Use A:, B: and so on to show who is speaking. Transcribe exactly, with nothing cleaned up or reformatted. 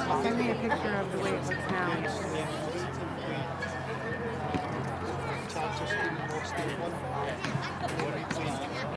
A: Send me a picture of the way it looks now.
B: Charge us in more stable.